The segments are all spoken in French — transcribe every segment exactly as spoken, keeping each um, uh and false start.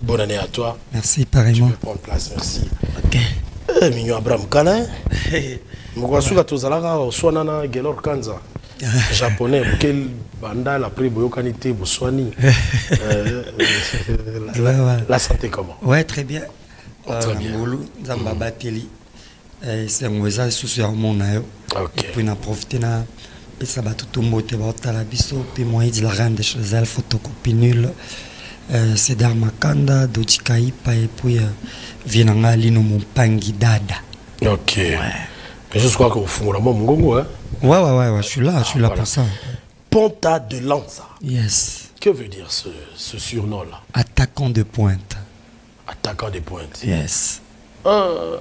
Bonne année à toi. Merci, pareillement. Tu peux prendre place, merci. Ok. Eh, Mignon Abraham Kana. Mugwasuka tozalaka oswanana Gelor Kanza. Japonais, quel banda la pré boyokanité boswani. La santé comment? Ouais, très bien. Très bien. Zamba Bateli. C'est un oiseau sous mon ayo. Ok. Et puis on a profité na ça va tout le monde te la biso puis moi il la rende chez elle photocopie nulle. C'est dans Makanda, Dojikaipa et puis Vienanga Lino Mumpangi Dada. Ok. Ouais. Mais je crois qu'au fond, mon Mongongo, hein? Ouais, ouais, ouais, ouais, je suis là, je suis là voilà. pour ça. Ponta de Lanza. Yes. Que veut dire ce, ce surnom-là? Attaquant de pointe. Attaquant de pointe. Yes. Euh...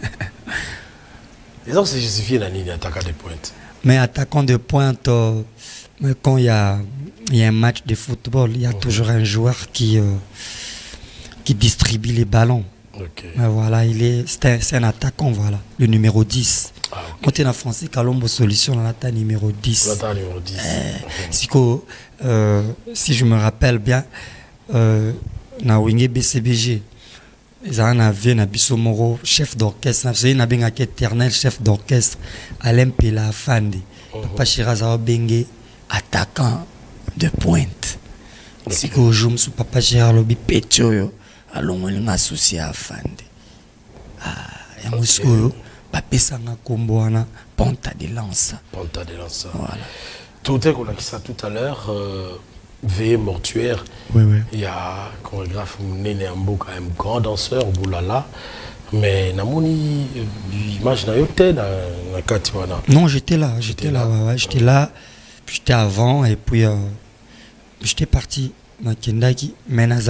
Les gens se justifient la ligne attaquant de pointe. Mais attaquant de pointe, euh, quand il y a, y a un match de football, il y a mmh. toujours un joueur qui, euh, qui distribue les ballons. Okay. Mais voilà, il est, c'est un, un attaquant, voilà, le numéro dix. Ah, okay. Quand tu es en français, Kalombo Solution, on a numéro dix. On a numéro dix. Euh, mmh. si, euh, si je me rappelle bien, euh, na Wingé B C B G, ils ont un Moro, chef d'orchestre, c'est un éternel chef d'orchestre, Alain Pela Fandi. Papa Chiraza Bengue, attaquant de pointe. Si que je me suis Papa Chiraza Lobi Petio, allons on associé à Fandi. Ah, et moi ce que Papa Sanga Komboana, Ponta de Lanza. Ponta de Lanza. Voilà. Tout est qu'on a dit ça tout à l'heure. Euh... Veillée mortuaire. Oui, oui. Il y a un chorégraphe Néné Ambo, quand même grand danseur, Boulala. Mais Namoni, l'image n'a pas dans la Katiwana. Non, j'étais là, j'étais là, là. Ouais, ouais, j'étais là, j'étais avant et puis euh, j'étais parti dans Kendaki. Mais naza.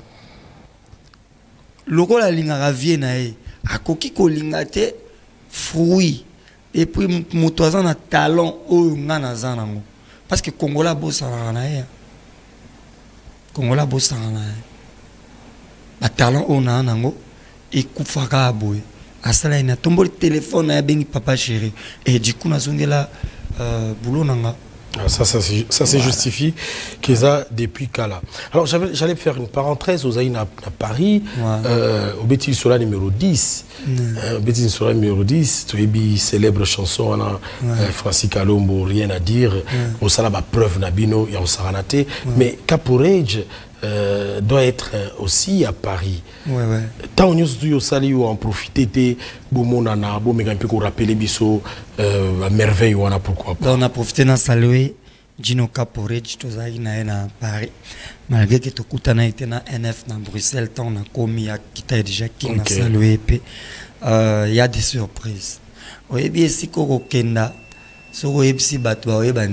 Loko la linga vie na e, akoki ko lingate fruit. Et puis motoazan na talent o ngana zanango. Parce que Congola bossa na e. Congola bosana ba talent ona nango et kufaka boy asala ina tombo le téléphone ya bengi papa chéri et du coup nazongela euh boulot nanga. Ça, ça, ça, ça se justifie qu'ils a depuis Kala. Alors j'allais faire une parenthèse aux Aïna à Paris, ouais. euh, au Bétil Sola numéro dix. Mm. Euh, au Bétil Sola numéro dix, tu as célèbre chanson, on a ouais. euh, Francis Kalombo, rien à dire, ouais. Au Salaba preuve Nabino, il y a au Saranate, ouais. Mais Caporage euh, doit être aussi à Paris. Ouais, ouais. Tant on y au Sali ou en profiter, Bomonana, Bomégampi, qu'on rappelle Bisso, à merveille, on a pourquoi pas. On a profité dans saluer Gino Caporage, tout ça, il a à Paris. Malgré que tout le été dans N F, dans Bruxelles, on a commis à quitter déjà qui a salué. Il y a des surprises. Oui, bien, si on Kenda, si on a si bateau, on a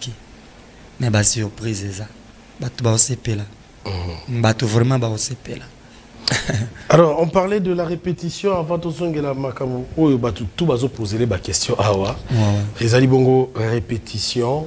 mais la surprise est ça. Bateau, on s'est là. Bateau, vraiment, on s'est là. Alors, on parlait de la répétition avant tout ça, la Makamu, où tout va se poser les questions. Ah ouais. Les Alibongo répétition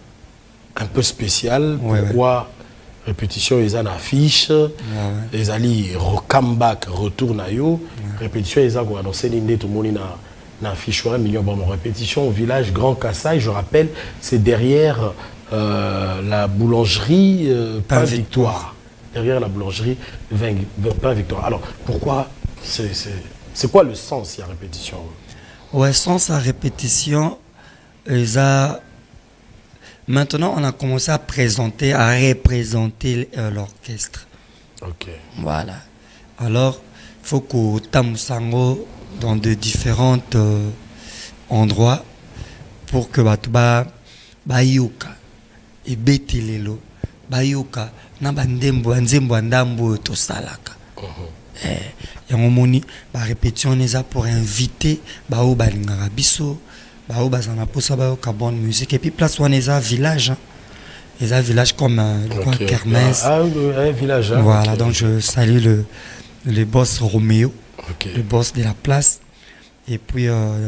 un peu spéciale. Ouais, pourquoi ouais. Répétition, ils en affichent. Ouais, ouais. Les Ali comeback retourne à yo. Ouais. Répétition, ils ont annoncé l'indé tout le monde n'a affiché un million de répétition au village Grand Kassai. Je rappelle, c'est derrière euh, la boulangerie euh, Pain Victoire. Victoire. Derrière la boulangerie Pain Victoire. Alors, pourquoi c'est quoi le sens de la répétition? Ouais, sens à répétition, ils a... Maintenant, on a commencé à présenter, à représenter euh, l'orchestre. Ok. Voilà. Alors, il faut que Tamusango dans de différents euh, endroits pour que Batuba Bayuka et Betilelo Bayuka Nabandembo Nzembo Ndambo to Salaka. Eh, yango moni ba répétition neza pour inviter ba o balingara biso ba o bazana posa ba ka bonne musique et puis place on est à village. Les un village comme euh, okay. Kermesse. Ah, un village. Hein? Voilà, okay. Donc je salue le le boss Roméo, okay. Le boss de la place. Et puis euh,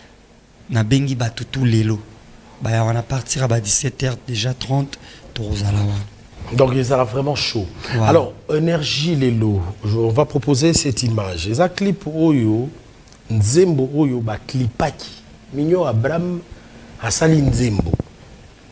na bengi batutu lelo. Bah on a partir à dix-sept heures déjà trente Torozalawa. Donc il sera vraiment chaud. Voilà. Alors, énergie lelo, on va proposer cette image. Les clip oyo Nzembo oyo ba clipaki. Mignon Abraham Asali Nzembo.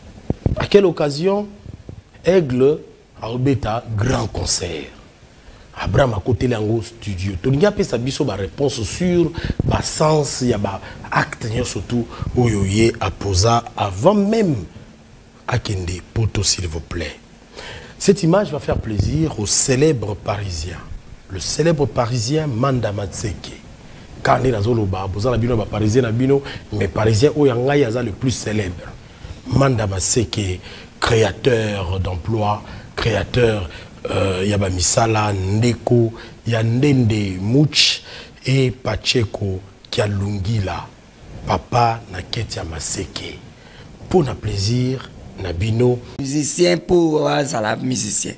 À quelle occasion Aigle a obéta grand concert. Abraham à côté l'ango studio. Tu n'as pas sa biso ba réponse sur ba sens ya ba acte surtout oyoye à poser avant même à Kende poto s'il vous plaît. Cette image va faire plaisir au célèbre parisien. Le célèbre parisien Manda Matseke. Quand on est dans le bar, vous avez un parisien, mais parisien où il y a le plus célèbre. Manda Matseke, créateur d'emplois, créateur il y a Misala, Ndeko, il y a Ndende Mouch et Pacheco qui a Lungila. Papa Naketia Matseke. Pour un plaisir, Nabino. Musicien pour la musicien.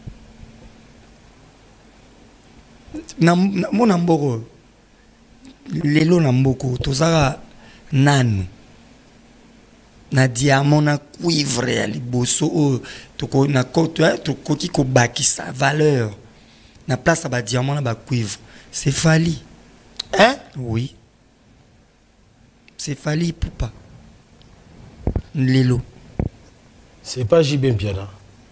Mon amboro. Lelo Namboko, tozara nanu. Na diamant na cuivre ya liboso toko na koto toko ki ko bakisa valeur na place ba diamant na ba cuivre c'est Fali hein oui c'est Fali Poupa lelo c'est pas J B Mpiana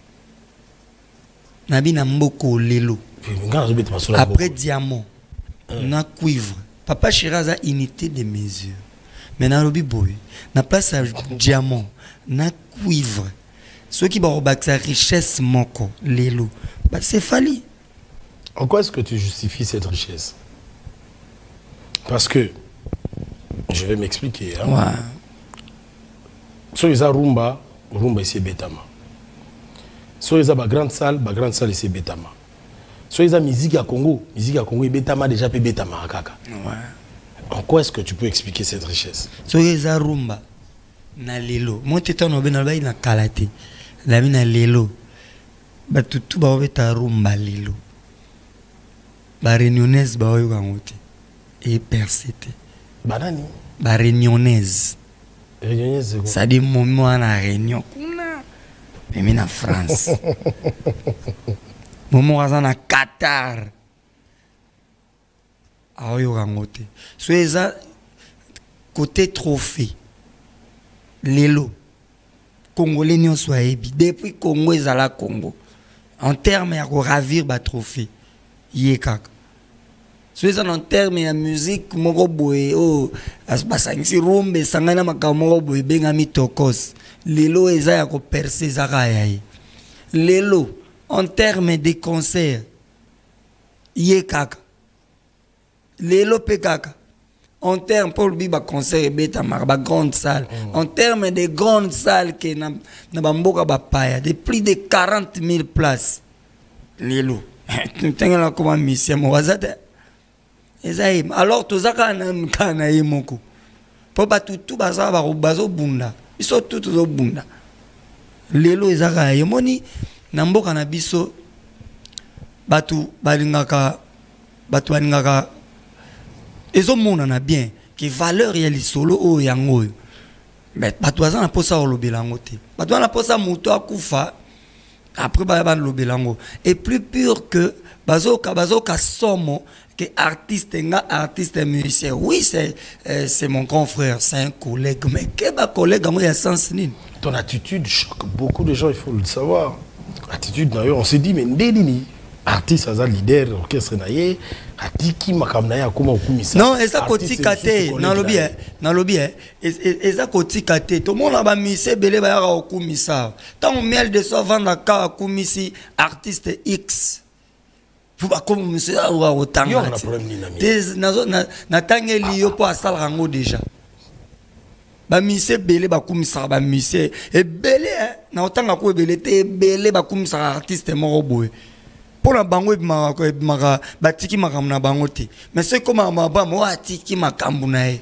na bina mboko lelo après diamant hein? Na cuivre Papa Chiraza unité de mesure. Mais dans le boy, na place à diamant, na cuivre. Ceux qui vont sa richesse moko, l'élo, bah c'est Fali. En quoi est-ce que tu justifies cette richesse? Parce que, je vais m'expliquer. Hein? Ouais. So ils ont rumba, rumba ici Betama. So ils ont ba grande salle, ba grande salle ici Betama. So ils ont musique à Congo, musique à Congo et Betama déjà pe Betama à Kaka. Ouais. En quoi est-ce que tu peux expliquer cette richesse? So ils ont rumba, na lelo. Moi t'étais en obé na ba na kalate, la mi na lelo. Ba tutu ba obé ta rumba lelo. Ba réunionnaise ba oyo kangote et persété. Banani. Ba réunionnaise. Réunionnaise c'est quoi? Ça dit moment à la réunion. Mais en France. Moment à na Qatar. Ah oui, rangote. So eza côté trophée. Lelo. Congolais n'y soit ebi. Depuis Congo ezala Congo. En termes ya ravir ba trophée. Yekaka. So eza en termes ya musique moko boye oh asbasangisi rumbe sangana makamoko boye bengami tokos. Lelo eza ya ko percer zaka yayi. Lelo en termes de concert yekaka. Lelo pekaka. En termes pour le concert beta marba grande salle. Mm. En termes de grandes salles que na na bamboka bapaya de plus de quarante mille places. Lelo. Tu t'engala comme mission mo wazate. Ezaim alors tozaka na kana yemoko. Po batutu baza ba bazo bunda. Biso tout zo bunda. Lelo ezaka yemoni na mboka na biso batu balingaka batu balingaka ezo mona na bien que valeur ya lisolo o yango mais batu azana posa o lobelango te batu na posa muto akufa après ba ba lobelango et plus pur que bazoka bazoka somo que artiste nga artiste musicien oui c'est euh, c'est mon grand frère c'est un collègue mais que ba collègue moi ya sens nini. Ton attitude choque beaucoup de gens, il faut le savoir. Attitude d'ailleurs, on s'est dit mais ndeni artiste aza leader orchestre naie atiki makamna ya kuma okumisa. Non, eza kotika te na lobi eh na lobi eh eza kotika te to mona ba mise belé ba ya okumisa. Tant miel de so vendre ka okumisi artiste X. Pour ba comme monsieur wa otanga. Yo na problème ni na mi. Des na na tangeli yo po asala rango déjà. Ba mise belé ba kumisa ba mise e belé na otanga ko belé te belé ba kumisa artiste moko boy. Pour la bango maka maka batiki makamna bangote mais c'est comme maba mo atiki makambu nae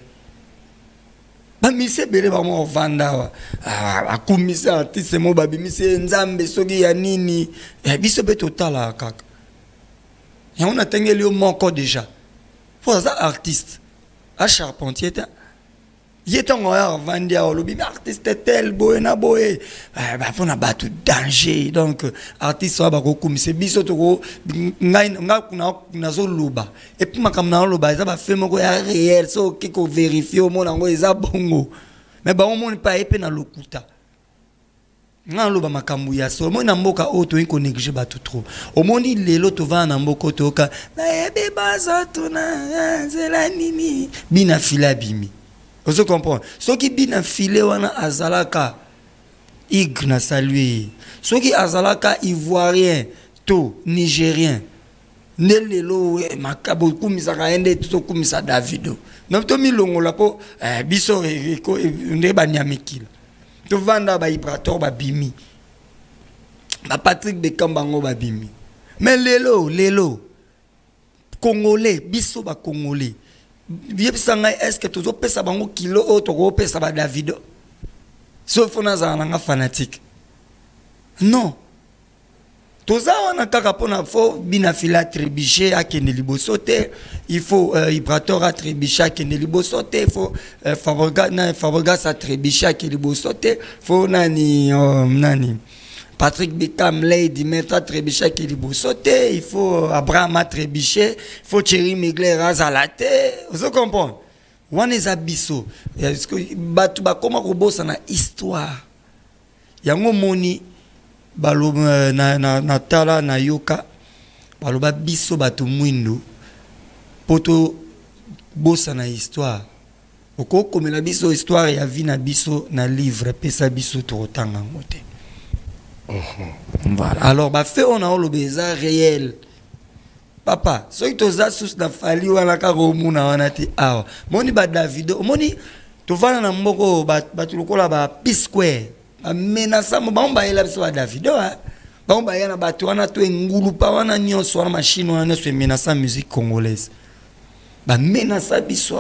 ba mise belé ba mo vanda a kumisa artiste mo ba bimise nzambe soki ya nini e biso be total kaka et on a tengeli au moko déjà pour ça artiste a charpentier yetango ya vandia olobi artiste tel boy na boy ba fona batu danger donc artiste ba ko kumise biso to ko ngai nga kuna na zo luba et puis makamna luba za ba fait moko ya réel so ki ko vérifier au monde ngo eza bongo mais ba on monte pas epé na lokuta ngalo ba makambu ya so mo na mboka auto iko négliger ba tout trop omoni lelo to va na mboko to ka na ebe baza to na zela nini bina fila bimi vous comprenez ce qui bina filé wana azalaka ig na saluer ce qui azalaka ivoirien to nigérien ne lelo makabo kumisa kaende to kumisa Davido na to milongola po biso ko nde banyamikila to vanda ba Ibrator ba bimi ba Patrick Bekambango ba bimi mais lelo lelo congolais biso ba congolais yebisanga est-ce que tozo pesa bango kilo o to ko pesa ba Davido sauf on a un fanatique non toza wana kaka pona fo bina fila trébiché a kende liboso te il faut euh, Ibrator a trébiché a kende liboso te il faut euh, Fabregas na Fabregas a trébiché a kende liboso te faut nani euh, nani Patrick Bekam Lady Meta trébiché a kende liboso te il faut Abraham a trébiché il faut Thierry Mugler a zalate vous comprenez wana eza biso est-ce que batu ba koma kobosa na histoire yango moni balo na na na tala na yoka baloba biso batu mwindo poto bosa na histoire oko komela biso histoire ya vie na biso na livre pesa biso to tanga ngote voilà alors ba fait on a le beza réel papa so itoza sus na fali wana ka romuna wana ti awa moni ba Davido moni to vana na mboko batu lokola ba P Square amenasa mo bamba ela biso ba Davido ha bamba yana batu wana to ngulu pa wana nyonso wana machine wana so menasa musique congolaise ba menasa biso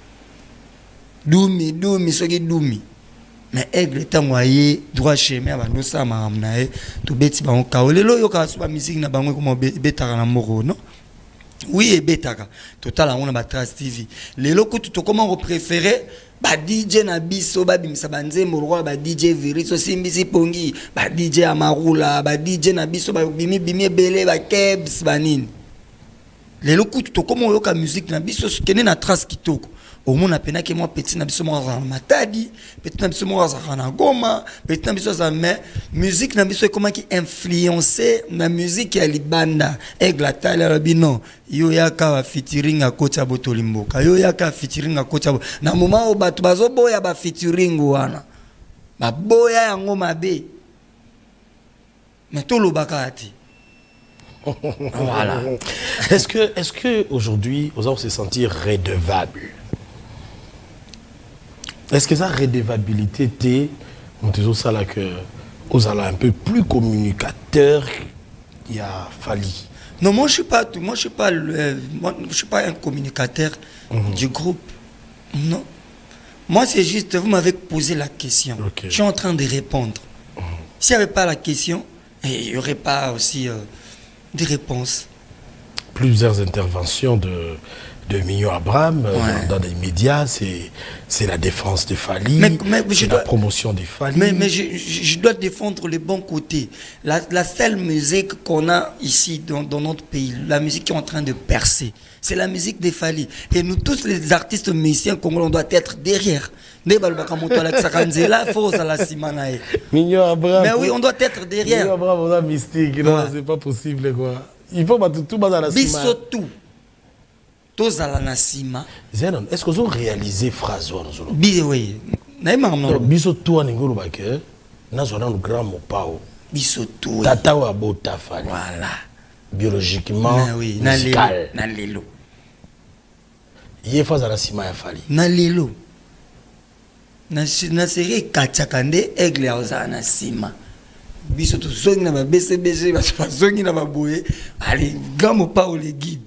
dumi dumi soki dumi mais aigle tango aye droit chemin ba no sa mamna e to beti ba onka lelo yo ka so ba musique na bango ko betaka na moko non oui et betaka total on a ba Trace T V lelo ko to comment préférer ba D J na biso ba bimisa banze morwa ba D J Viriso Simbisi Pongi ba D J Amarula ba D J na biso ba bimi bimi belé ba Kebs banini lelo kutu to comment yoka musique na biso kene na Trace kitoko au monde apena que moi petit na biso mo matadi petit na biso mo na goma petit na biso za mais musique na biso comment qui influencer na musique ya libanda eglata la bino yo yaka wa featuring a kocha botolimboka yo yaka featuring a kocha na moment o batu bazo boya ba featuring wana ba boya yango mabe mais to lo bakati. Voilà. Est-ce que est-ce que aujourd'hui on se sentir redevable? Est-ce que ça redevabilité t'es on te dit ça là que aux allons un peu plus communicateur il y a Fali? Non, moi je suis pas moi je suis pas le, moi, je suis pas un communicateur mm-hmm. du groupe. Non. Moi c'est juste vous m'avez posé la question. Okay. Je suis en train de répondre. Mm-hmm. S'il n'y avait pas la question, il n'y aurait pas aussi euh, des réponses. Plusieurs interventions de de Mignon Abraham ouais. dans, dans les médias, c'est la défense de Fali, c'est la dois, promotion de Fali. Mais, mais je, je, je dois défendre les bons côtés. La, la seule musique qu'on a ici dans, dans notre pays, la musique qui est en train de percer, c'est la musique de Fali. Et nous tous les artistes musiciens congolais, on doit être derrière. Mignon Abraham. Mais oui, on doit être derrière. Mignon Abraham, on a mystique, non, ouais. C'est pas possible quoi. Il faut battre tout dans la cima. Tout. Zenon, est-ce que vous avez réalisé phrase oui, oui. Biso tout n'ingolo baké, na zona no grand mopao. Biso tout. Tata wa bota Fali. Voilà. Biologiquement, na, oui. musical. Na lelo. Yé phrase à la cima ya Fali. Na lelo. Na na série Kachakande aigle ya na cima. Biso tout zongi na ba B C B G ba zongi na ba boye. Allez, grand mopao les guides.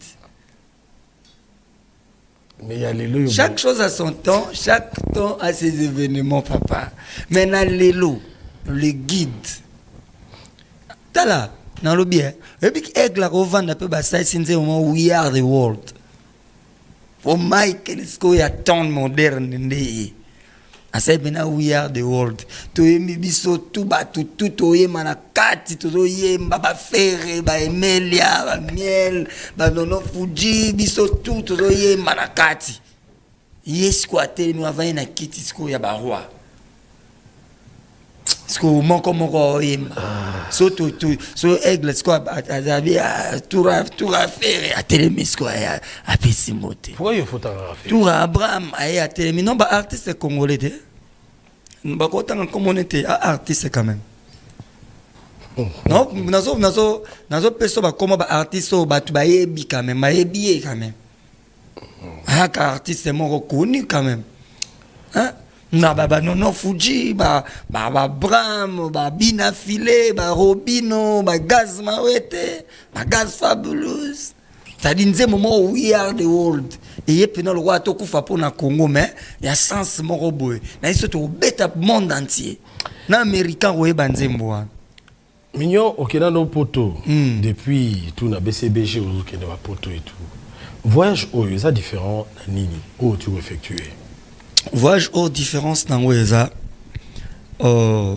Mais y a les chaque chose a son temps, chaque temps a ses événements, papa. Maintenant, les lots, les guides. T'as là, dans le bien. Et puis, avec la revente, un peu, ça, c'est un moment we are the world. Pour Mike, est-ce qu'il y a tant de moderne? Asa bena we are the world. To yemi biso tout ba tout tout to yema na kati to yemba ba fere ba Emelia ba miel ba nono Fuji biso tout to yema na kati. Yes quoi tele mi avanye na kiti sko ya ba roi. parce que mon comme ko yemba so to to so aigle quoi azabi tout tout faire à télémis quoi à Pessimote pourquoi il faut photographier tout Abraham à télémis non ba artiste congolais de ba ko tant communauté artiste quand même non nazo nazo nazo peso ba comment ba artiste ba tu ba yebi quand même ba yebi quand même ah artiste mon reconnu quand même hein na ba non non Fuji ba ba ba Bram ba Bina Filé ba Robino ba Gaz Mawete ba Gaz Fabulous ça dit nze moment we are the world et yep na le roi to kufa pour na Congo mais il y a sens mon robot na iso to beta monde entier na américain roye banzembo mignon okena no poto mm. depuis tout na B C B G au kena ba poto et tout voyage oh ça différent na nini oh tu effectué voyage aux différences dans Oueza. Euh,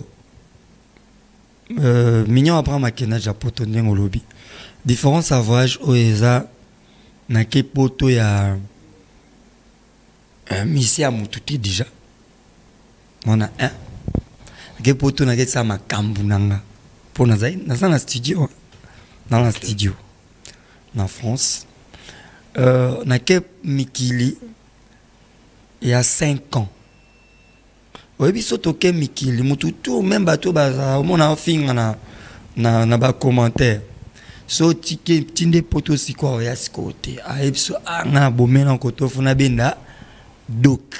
euh, mignon après ma kena japoto ndengo lobby. Différence à voyage Oueza na ke poto ya un misi à mututi déjà. On a un. Ke poto na ke sa makambu nanga. Pour nazai na sa na studio. Dans la studio. En France. Euh, na ke mikili il y a cinq ans. Oui, puis surtout que Mikili, tout même bateau baza, on a fait na na na ba commentaire. So tike tinde poto si quoi ya ce côté. A epso na bomena koto funa benda donc.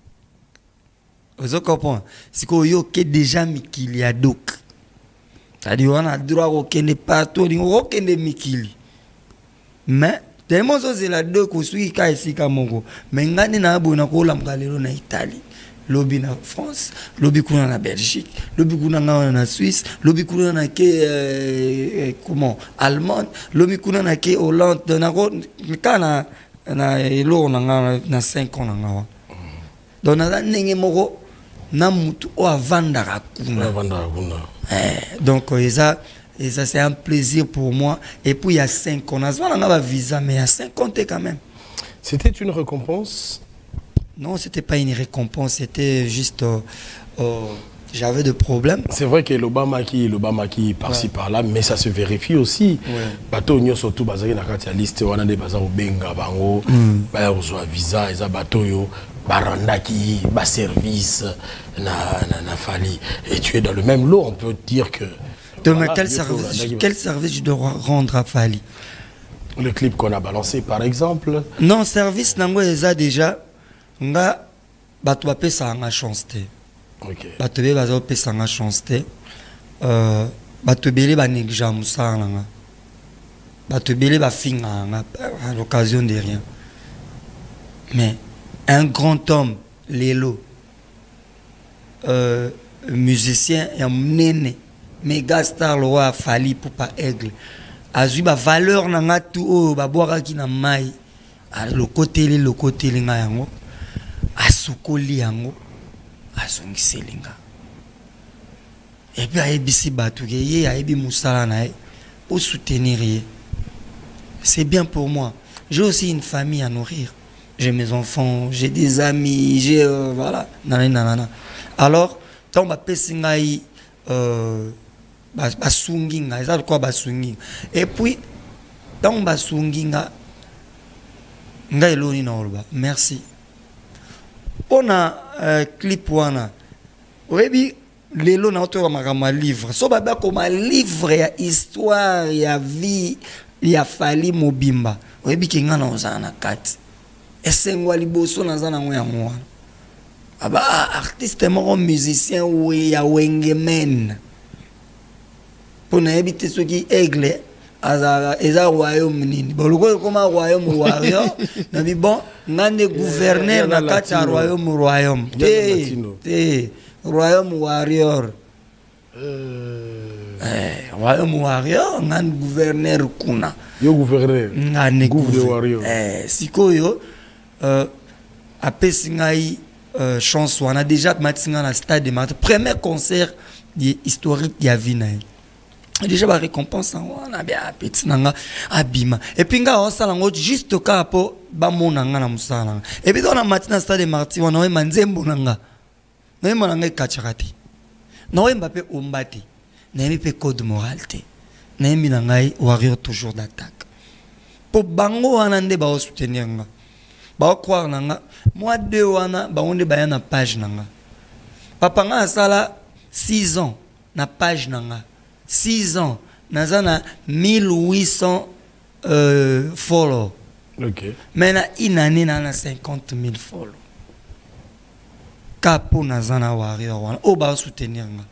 Vous comprenez? Si ko yo ke déjà Mikili ya donc. C'est-à-dire on a droit au kende partout, on kende Mikili. Mais tellement c'est la deux que suis ka ici ka mongo mais ngani na abona ko lamka lelo na Italie lobby na France lobby kuna na Belgique lobby kuna na Suisse lobby kuna na ke euh, comment Allemagne lobby kuna na ke Hollande na ko kana na elo na na cinq ans na donc na ndenge moko na mutu o avanda kuna avanda kuna eh donc ça et ça c'est un plaisir pour moi. Et puis il y a cinq ans, on a un visa, mais il y a cinq ans quand même. C'était une récompense? Non, c'était pas une récompense, c'était juste euh, euh, j'avais des problèmes. C'est vrai que l'Obama qui l'Obama qui par-ci ouais. par-là, mais ça se vérifie aussi. Bateau nyo surtout bazaki na kati ya liste wana de bazaro benga bango, ba reçoit visa et ça bateau yo baranda qui ba service na na na fali et tu es dans le même lot, on peut dire que donc, voilà, quel, service, quel service je dois rendre à Fali? Le clip qu'on a balancé par exemple. Non, service nango eza déjà nga bato ba pesa nga chance te. OK. Bato be bazo pesa nga chance te. Euh bato belé ba négligea musala nga. Bato belé ba finga nga à l'occasion de rien. Mais un grand homme Lelo euh musicien et nene méga star le roi Fali pour pas aigle azui ba valeur na nga tout o ba boaka ki na mai a le côté le côté linga yango asukoli yango asongiseli nga et puis ayebisi batu ke ye ayebi musala na ye pour soutenir ye c'est bien pour moi. J'ai aussi une famille à nourrir, j'ai mes enfants, j'ai des amis, j'ai euh, voilà nanana. Alors tant ba pesingai euh basunginga eza quoi basunginga et puis dans basunginga nga eloni na oloba merci pona euh, clip wana oyebi lelo na oto makama livre so baba koma livre ya histoire ya vie ya Fali Mobimba oyebi kinga na ozana kati esengwa liboso na zana ngo ya mwana aba artiste moko musicien we ya wengemen pour n'habiter ceux qui aigle eza royaume nini boloko koma royaume warrior na bi bon ngande gouverneur na kati ya royaume royaume te te royaume warrior eh royaume warrior ngande gouverneur kuna yo gouverneur ngane gouverneur eh sikoyo euh apesi ngai chance on a déjà matinga na stade de Martin premier concert historique ya vina déjà ba récompense on a bien petit nanga abima et puis nga on sala ngo juste ka po ba monanga na musala et puis dans la matinée stade de Martin on a manzembo nanga na mananga kachakati Non, Mbappé Ombati. N'aime pas code moralité. N'aime pas warrior toujours d'attaque. Pour bango anande ba soutenir nga. Ba croire nga. Moi deux wana ba onde ba na page nga. Papa nga sala six ans na page nga. six ans nazana mille huit cents euh, follow. OK. Maintenant une année na cinquante mille follow. Capo nazana warrior wana o ba soutenir nga.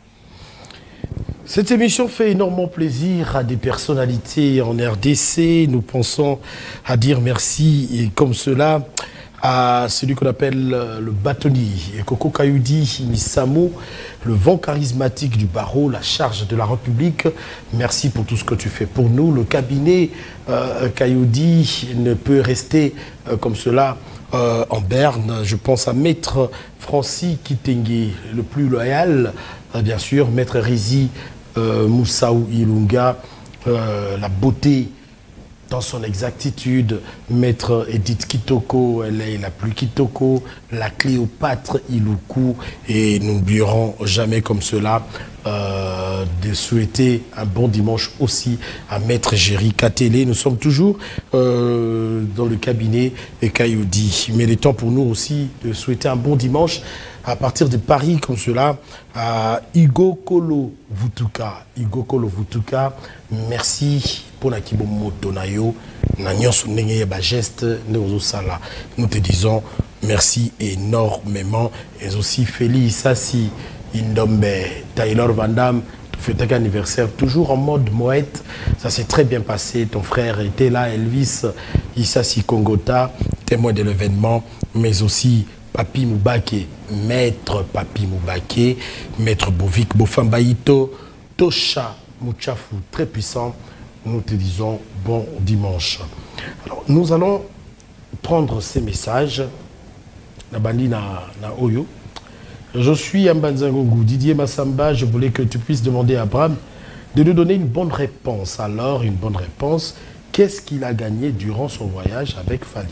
Cette émission fait énormément plaisir à des personnalités en R D C. Nous pensons à dire merci et comme cela à celui qu'on appelle le bâtonnier, Koko Kayoudi Misamo, le vent charismatique du barreau, la charge de la République. Merci pour tout ce que tu fais pour nous. Le cabinet euh, Kayoudi ne peut rester euh, comme cela euh, en berne. Je pense à Maître Francis Kitenge, le plus loyal, euh, bien sûr, Maître Rizi euh, Moussaou Ilunga, euh, la beauté dans son exactitude, Maître Edith Kitoko, elle est la plus Kitoko, la Cléopâtre Iluku, et nous n'oublierons jamais comme cela euh, de souhaiter un bon dimanche aussi à Maître Géry Katélé. Nous sommes toujours euh, dans le cabinet Kayoudi, mais il est temps pour nous aussi de souhaiter un bon dimanche à partir de Paris comme cela à Igo Kolo Vutuka. Igo Kolo Vutuka, merci pour la kibomoto na yo na nyonso ndenge ba geste nous sala. Nous te disons merci énormément et aussi Félix Sassi Indombe Taylor Van Damme. Fête anniversaire toujours en mode moette, ça s'est très bien passé. Ton frère était là, Elvis Issassi Kongota, témoin de l'événement, mais aussi Papi Moubake, Maître Papi Moubake, Maître Bovik Bofambaïto, Tosha Mouchafou, très puissant. Nous te disons bon dimanche. Alors, nous allons prendre ces messages. Nabandi na, na Oyo. Je suis Ambanzangongu, Didier Massamba. Je voulais que tu puisses demander à Abraham de nous donner une bonne réponse. Alors, une bonne réponse. Qu'est-ce qu'il a gagné durant son voyage avec Fali?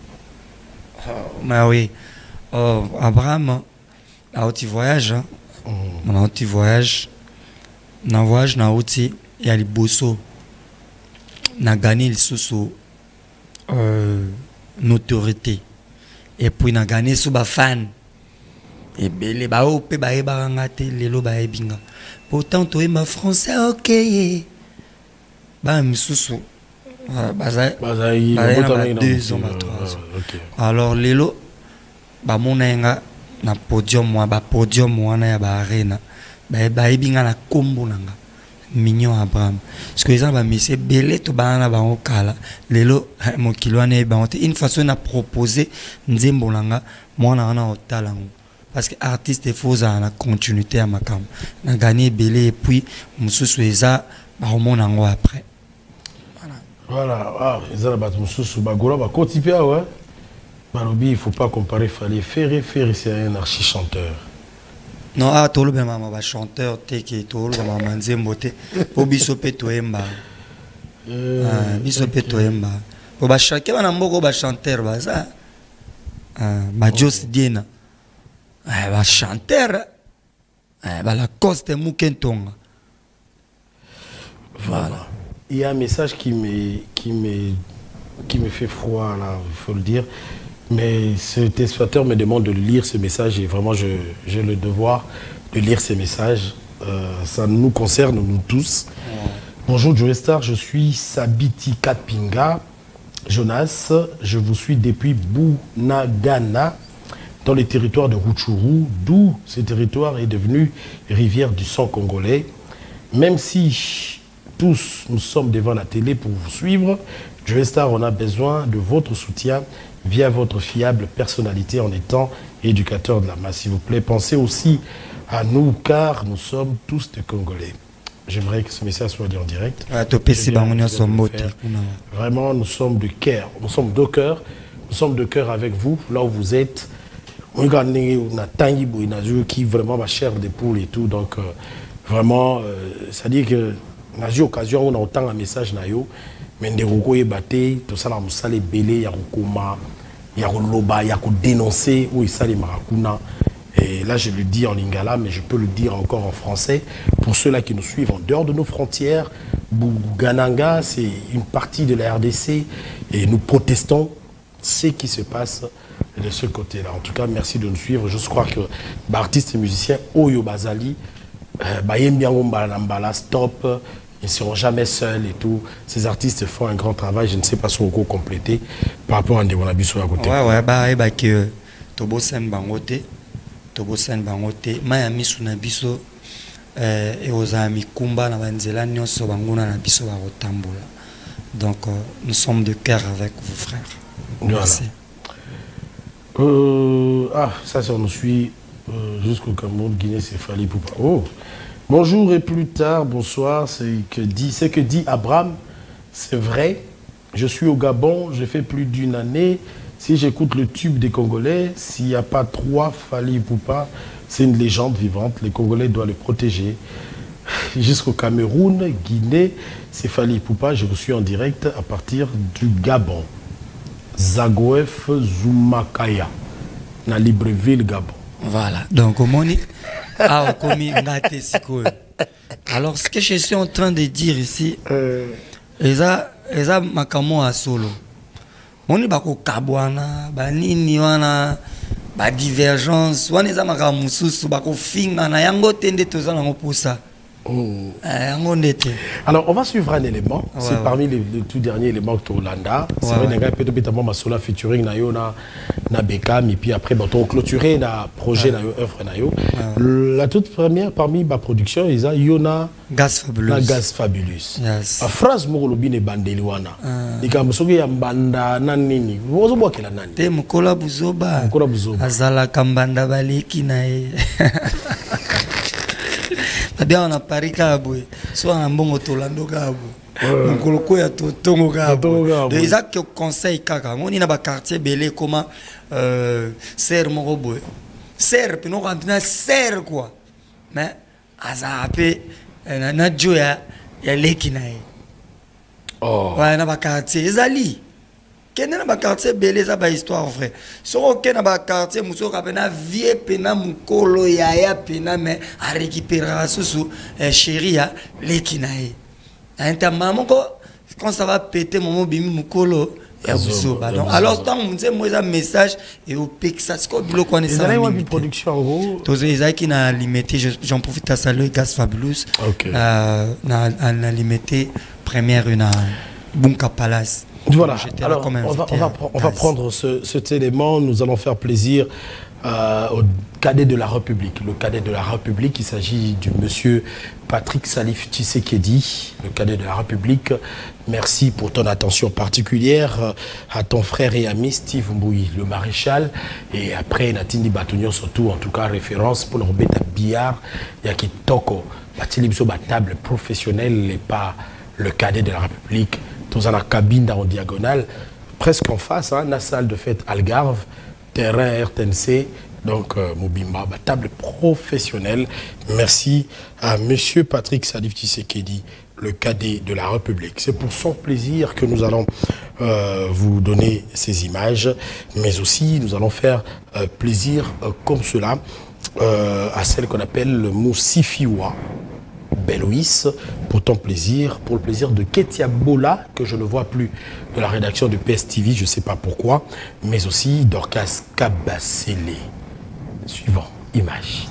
Oh, bah oui. Oh, Abraham, a petit voyage. Hein. Mm. Un petit voyage. Un voyage, na outil, il y a les bosso. Na gagné le sous euh, notoriété. Et puis na gagné sous ba fan. Et bien les ba opé ba eba ngate lelo ba ebinga. Pourtant toi ma français OK. Ba misusu. Baza baza deux ans trois ans. Alors lelo ba monenga na podium moi ba podium wana ya ba arena. Ba ba ebinga na kombo nanga. Mignon Abraham. Parce que les gens vont se belé tout banana ba okala. Lelo mon kilo ane ba une façon à proposer nzembo nanga moi na na otalango. Parce que artiste il faut ça la continuité à ma cam. Na gagné belé et puis mususu eza ba mon nango après. Voilà. Voilà, ah, ils ont battu mususu ba gola ba kotipia ouais. Balobi, il faut pas comparer Fallait faire faire c'est un archi chanteur. Non, ah, tout le monde m'a chanteur, teki, tout le monde m'a nzembote. Pour bisope toemba. Ah, bisope toemba. Pour ba chacun na mboko ba chanteur ba ça. Ah, ba Jos Diena. Ah, ba chanteur. Ah, ba la coste Mukentonga. Voilà. Il y a un message qui me qui me qui me fait froid là, il faut le dire. Mais ce téléspectateur me demande de lire ce message et vraiment j'ai le devoir de lire ces messages. Euh, ça nous concerne, nous tous. Ouais. Bonjour Joe Star, je suis Sabiti Kapinga. Jonas, je vous suis depuis Bunagana, dans les territoires de Rutshuru, d'où ce territoire est devenu rivière du sang congolais. Même si tous nous sommes devant la télé pour vous suivre, Joe Star, on a besoin de votre soutien via votre fiable personnalité en étant éducateur de la masse. S'il vous plaît, pensez aussi à nous, car nous sommes tous des Congolais. J'aimerais que ce message soit dit en direct. Vraiment, nous sommes de cœur. Nous sommes de cœur. Nous sommes de cœur avec vous, là où vous êtes. On a qui vraiment ma chair de poule et tout. Donc, euh, vraiment, euh, ça dit que on a eu l'occasion, on a autant un message. Mais ndeko ebate to sala musale belé ya kokoma ya koloba ya ko dénoncer ou isale marakuna et Et là, je le dis en lingala, mais je peux le dire encore en français. Pour ceux-là qui nous suivent en dehors de nos frontières, Bougananga, c'est une partie de la R D C. Et nous protestons ce qui se passe de ce côté-là. En tout cas, merci de nous suivre. Je crois que bah, artistes et musiciens, Oyo Bazali, euh, stop, ils ne seront jamais seuls et tout. Ces artistes font un grand travail. Je ne sais pas si on peut compléter par rapport à Ndewanabiso à côté. Ouais, ouais, bah, bah, que Tobo Sen Bangote, Tobo Sen Bangote, Miami Sunabiso, et aux amis Kumba, Nabanzela, Nyonso Banguna, Nabiso, Barotambola. Donc, euh, nous sommes de cœur avec vos frères. Merci. Voilà. Euh, ah, ça, ça nous suit euh, jusqu'au Cameroun, Guinée, c'est Fali Poupa. Oh, bonjour et plus tard, bonsoir. C'est que dit, c'est que dit Abraham, c'est vrai. Je suis au Gabon, j'ai fait plus d'une année. Si j'écoute le tube des Congolais, s'il n'y a pas trois Fali Poupa, c'est une légende vivante. Les Congolais doivent le protéger. Jusqu'au Cameroun, Guinée, c'est Fali Poupa. Je vous suis en direct à partir du Gabon. Zagoef Zoumakaya, na Libreville, Gabon. Voilà. Donc, au moni, ah, commis ngate siko. Alors, ce que je suis en train de dire ici, eza eza makamo a solo. Moni bako kabwana, banini wana, ba divergence, wana eza makamususu bako finga na yango tende tozana ngopusa. Oh. Alors, on va suivre un élément. Ouais, c'est ouais. parmi les, les tout derniers éléments que tu as. C'est vrai, ouais, ouais. peut-être ma sola featuring na yo na na Beckham et puis après bon, on clôturé na projet ouais. na yo œuvre na yo. Ouais. La toute première parmi ma production, ils a Yona Gaz Fabulous. Na Gaz Fabulous. Yes. A phrase mo lobi ne bandeliwana. Nika musoge ya mbanda na nini. Wozo bwa kela nani. Te mukola buzoba. Mukola buzoba. Azala kambanda baleki na e. Bien on a Paris kabwe, soit en bon tolando kabwe. Donc le coup ya tongo kabwe. De Isaac que conseil kaka, on ina ba quartier belé comment euh serre mon robot. Serre puis nous rentre na serre quoi. Mais azape na na joya ya lekina e. Oh. Ouais na ba quartier ezali. Kena na ba quartier belé za ba histoire vrai. So kena ba quartier muso ka pena vie pena mukolo ya ya pena mais a récupérer susu chéria lekinae. Anta maman ko quand ça va péter mon bimi mukolo ya buso ba. Alors tant on dit moi ça message et au pexa ce ko bilo connaissance. Ils avaient une production en gros. Tous les gens qui n'a limité, j'en profite à saluer Gaz Fabulous. OK. Euh na na limité première une Bunka Palace. Voilà, alors on va, on va, on va prendre ce, cet élément, nous allons faire plaisir euh, au cadet de la République. Le cadet de la République, il s'agit du monsieur Patrick Salif Tshisekedi, le cadet de la République. Merci pour ton attention particulière à ton frère et ami Steve Mbouyi, le maréchal. Et après, Natindi Batunion surtout, en tout cas, référence pour le Robeta Billard, Yaki Toko, Batilibso table professionnelle et pas le cadet de la République. Dans la cabine en diagonale, presque en face, hein, la salle de fête Algarve, terrain R T N C, donc euh, Mobimba, table professionnelle. Merci à monsieur Patrick Salif Tshisekedi, le cadet de la République. C'est pour son plaisir que nous allons euh, vous donner ces images, mais aussi nous allons faire euh, plaisir euh, comme cela euh, à celle qu'on appelle le Moussifiwa. Belouis, pour ton plaisir, pour le plaisir de Ketia Bola, que je ne vois plus de la rédaction de P S T V, je ne sais pas pourquoi, mais aussi Dorcas Kabasele. Suivant, image.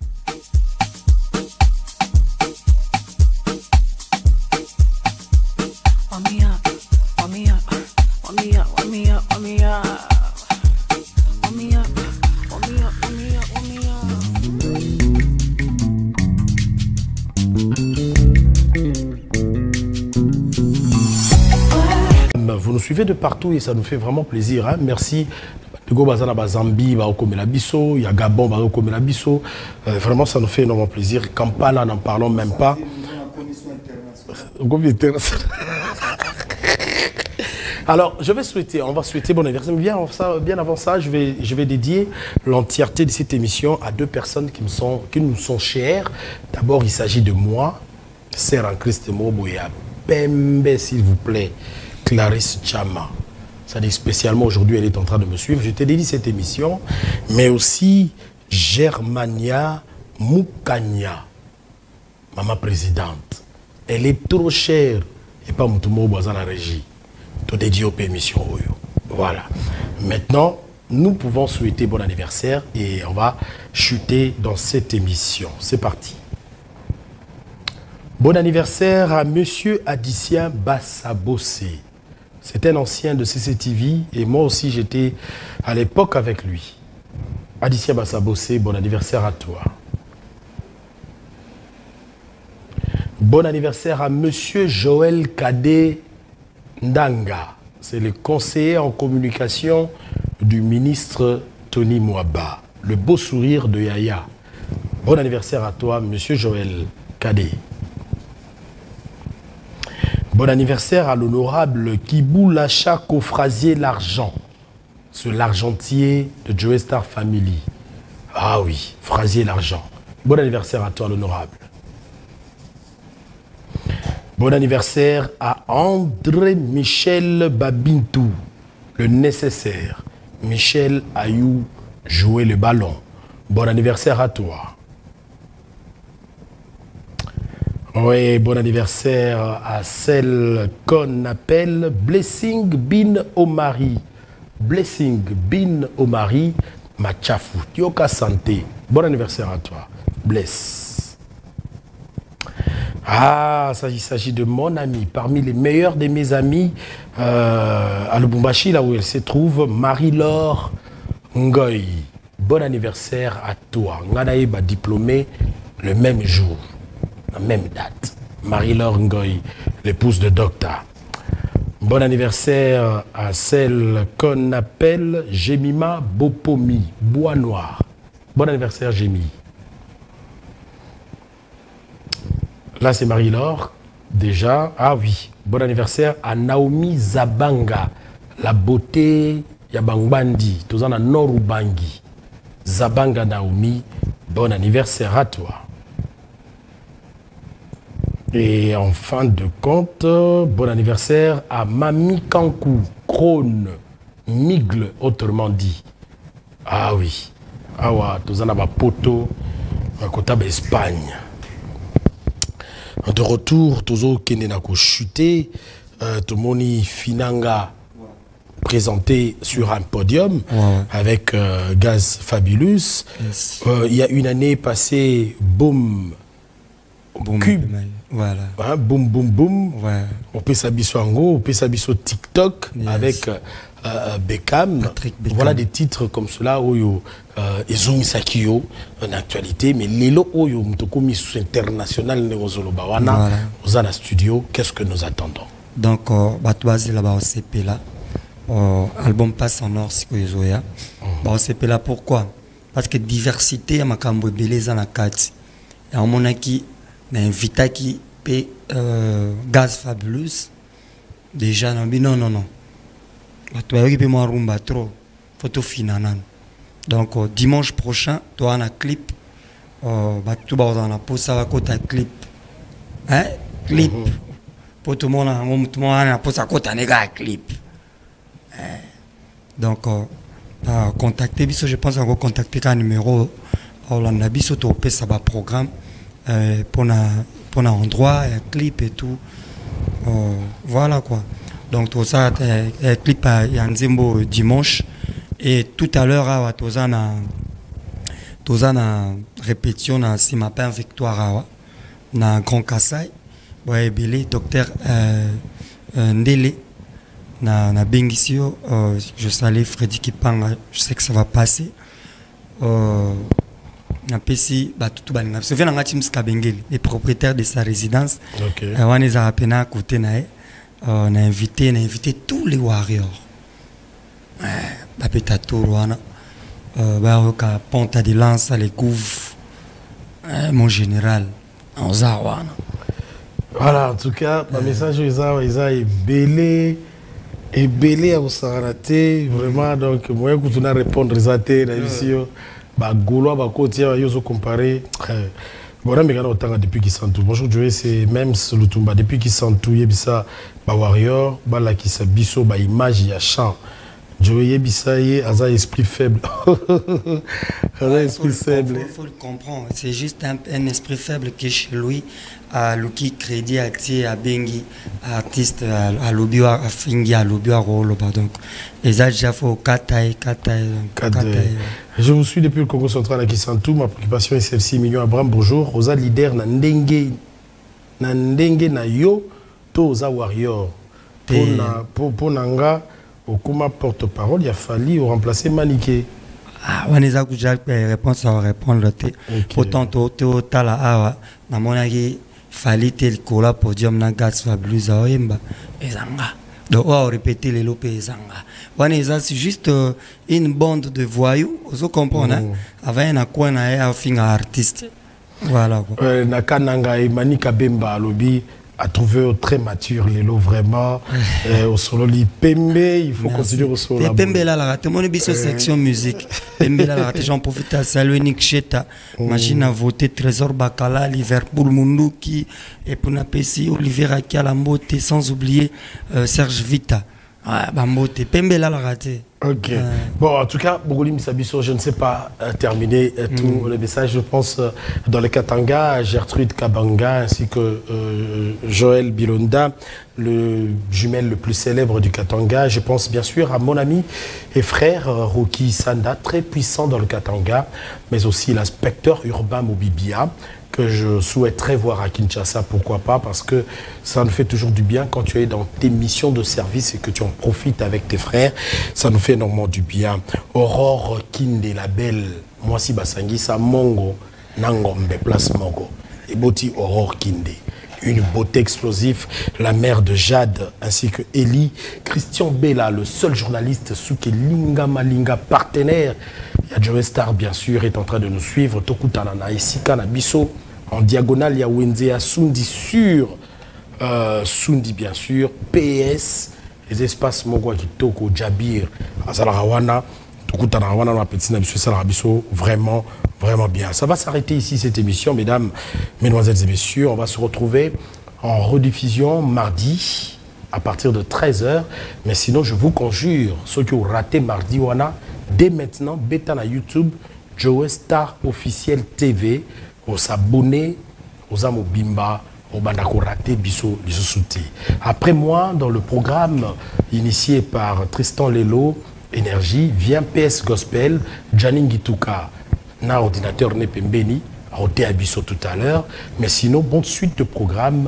Vous nous suivez de partout et ça nous fait vraiment plaisir. Hein? Merci. Zambie, il y a Gabon, euh, vraiment ça nous fait énormément plaisir. Kampala, n'en parlons même pas. Alors, je vais souhaiter, on va souhaiter bon anniversaire. Bien avant ça, bien avant ça je, vais, je vais dédier l'entièreté de cette émission à deux personnes qui, me sont, qui nous sont chères. D'abord, il s'agit de moi, Sœur en Christ Moboya Pembe, s'il vous plaît. Clarisse Chama. Ça dit spécialement aujourd'hui, elle est en train de me suivre. Je te dédie cette émission, mais aussi Germania Mukanya, maman présidente. Elle est trop chère. Et pas mon tour dans la régie. Tout dédié aux permissions. Voilà. Maintenant, nous pouvons souhaiter bon anniversaire et on va chuter dans cette émission. C'est parti. Bon anniversaire à Monsieur Adicien Bassabossé. C'est un ancien de C C T V et moi aussi j'étais à l'époque avec lui. Adicien Bassabossé, bon anniversaire à toi. Bon anniversaire à Monsieur Joël Kadé Ndanga. C'est le conseiller en communication du ministre Tony Mwaba. Le beau sourire de Yaya. Bon anniversaire à toi, Monsieur Joël Kadé. Bon anniversaire à l'honorable Kibou Lacha Kofrasier L'Argent. C'est l'argentier de Joe Star Family. Ah oui, Frasier L'Argent. Bon anniversaire à toi, l'honorable. Bon anniversaire à André Michel Babintou, le nécessaire. Michel Ayou, jouer le ballon. Bon anniversaire à toi. Oui, bon anniversaire à celle qu'on appelle Blessing Bin Omari. Blessing Bin Omari Machafu. Tioka Santé. Bon anniversaire à toi. Bless. Ah, ça, il s'agit de mon ami, parmi les meilleurs de mes amis euh, à Lubumbashi, là où elle se trouve, Marie-Laure Ngoy. Bon anniversaire à toi. Nganaï va diplômé le même jour, la même date. Marie-Laure Ngoy, l'épouse de Docteur. Bon anniversaire à celle qu'on appelle Jemima Bopomi, Bois Noir. Bon anniversaire, Jémi. Là, c'est Marie-Laure, déjà. Ah oui, bon anniversaire à Naomi Zabanga, la beauté Yabangbandi, tous en a Norubangi. Zabanga Naomi, bon anniversaire à toi. Et en fin de compte, bon anniversaire à Mami Kankou, Krone, Migle, autrement dit. Ah oui, ah ouais, tous en a poto, à côté d'Espagne. De retour, Tozo Kenenako chuté, euh, Tomoni Finanga présenté sur un podium ouais. avec euh, Gaz Fabulous. Yes. Euh, il y a une année passée, boum, boom, Cube, voilà. Hein, boum, boum, boum. Ouais. On peut s'habiller en gros, on peut s'habiller sur TikTok yes. avec euh, euh, Beckham. Patrick Beckham. Voilà des titres comme cela où Ezumi Sakio en actualité, mais Lelo Oyo Mtokomi sous international Neozolobawana aux la studio. Qu'est-ce que nous attendons? Donc, Batouazi là-bas au C P là, album passe en or si vous avez. Au C P là pourquoi? Parce que diversité à Makambo Beleza na kati. Et en mon aki, na invita qui paie Gaz Fabulous. Déjà non non non non. Batouazi paie moi rumba trop. Photo finanan. Donc euh, dimanche prochain, tu as un clip. Euh, bah, tu vas dans la pause, ça va côté clip. Hein? Clip. Mm -hmm. Pour tout le monde, tout le monde a pause à côté un clip. Hein? Donc, euh, euh, contactez, je pense qu'on va contacter un numéro. On a biso to pe ça va programme euh, pour un pour un endroit, un clip et tout. Euh, voilà quoi. Donc tout ça, un clip à Yanzimbo dimanche. Et tout à l'heure, à Tozana, Tozana répétition na Simapin Victoire, na Grand Kassai, ouais, Belé, docteur euh, Ndele, na na Bengisio, euh, je salue Freddy Kipanga, je sais que ça va passer. Euh, na P C, bah tout tout na. Se vient na Tim Skabengeli, les propriétaires de sa résidence. Ok. On les a appelés à côté na, on a invité, on a invité tous les warriors. La petite tourwana, bah Ponta de Lance, les couves, mon général, en Zawana. Voilà, en tout cas, le message est belé, et belé à vous s'arrêter, vraiment, donc, moi, quand on a répondu à tes réactions, bah, Gaulois, bah, côté, ils ont comparé. Bon, mais quand on a depuis qu'ils sont tout, bonjour, Joe, c'est même sur le Tumba, depuis qu'ils sont tout, il y a ça, bah, Warrior, bah, là, qui s'est biso, bah, image, il y a chant. Joey Bissaye a un esprit faible. Un ouais, esprit faut faible. Il faut, faut le comprendre. C'est juste un, un esprit faible qui est chez lui. À Luki Crédit à Tie à Bengi, artiste à Lobio à Fingi à Lobio à Roloba. Donc, les déjà faut Kataï, Kataï. Je vous suis depuis le Congo central à Kisantou. Ma préoccupation est celle-ci. Million Abraham, bonjour. Oza leader na ndenge na ndenge na yo to oza warrior. Pour na pour pour nanga okuma porte-parole, il a fallu remplacer Maniké. Ah, on est à déjà réponse à répondre. Pourtant, tout tala awa na monaki fallait tel cola podium na gas va blues à Oemba ezanga. Donc on va répéter les lopes ezanga. On est c'est juste euh, une bande de voyous, vous comprenez? Mm. Avec un coin na fin artiste. Voilà. Euh, Nakananga et Manika Bemba lobby a trouvé très mature les lots vraiment euh, au solo li Pembe, il faut Merci. Continuer au solo. Pembe là la rate, mon émission euh... section musique. Pembe là la rate, j'en profite à saluer Nick Cheta, mm. machine à voter Trésor Bakala, Liverpool Munduki et pour n'apaiser Olivier Akialambote, sans oublier euh, Serge Vita. Ah, Bambote, Pembe là la rate. Ok. Euh... Bon, en tout cas, Bogolim Sabiso, je ne sais pas euh, terminer euh, mm. tout le message. Je pense euh, dans le Katanga, Gertrude Kabanga ainsi que euh, Joël Bilonda, le jumelle le plus célèbre du Katanga. Je pense bien sûr à mon ami et frère euh, Rocky Sanda, très puissant dans le Katanga, mais aussi l'inspecteur urbain Mobibia, que je souhaiterais voir à Kinshasa, pourquoi pas, parce que ça nous fait toujours du bien quand tu es dans tes missions de service et que tu en profites avec tes frères, ça nous fait énormément du bien. Aurore Kinde, la belle, moi si Basangi, ça Mongo, Nangombe, place Mongo, et Boti Aurore Kinde, une beauté explosive, la mère de Jade, ainsi que Eli, Christian Bella, le seul journaliste, Souke Linga Malinga, partenaire, il y a Joe Star, bien sûr, est en train de nous suivre, Tokutanana, Isika, Nabiso, en diagonale, il y a Wenzea Sundi sur euh, Sundi, bien sûr, P S, les espaces Mogwa Kitoko, Jabir, Azalarawana, Tokutanawana, la petite Nabiso, Salarabiso, vraiment, vraiment bien. Ça va s'arrêter ici, cette émission, mesdames, mesdemoiselles et messieurs. On va se retrouver en rediffusion mardi à partir de treize heures. Mais sinon, je vous conjure, ceux qui ont raté mardi, wana, dès maintenant, bêta na YouTube, Joe Star officiel T V, aux s'abonner, aux amo bimba, aux bandako raté, biso, biso. Après moi, dans le programme initié par Tristan Lelo, Énergie, vient P S Gospel, Janin Gituka, na ordinateur ne pembeni, a ôté Abisso tout à l'heure, mais sinon, bonne suite de programme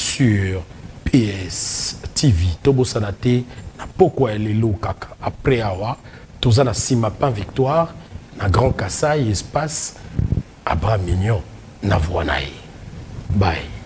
sur P S T V. Tobo Sanate, na pourquoi elle est là, kaka, après Awa, Tozana Simapin Victoire, na Grand Kassai, espace, Abraham Mignon, na Voanaï. Bye.